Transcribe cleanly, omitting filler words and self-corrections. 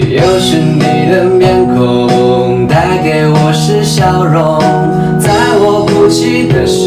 又是你的面孔，带给我是笑容，在我哭泣的时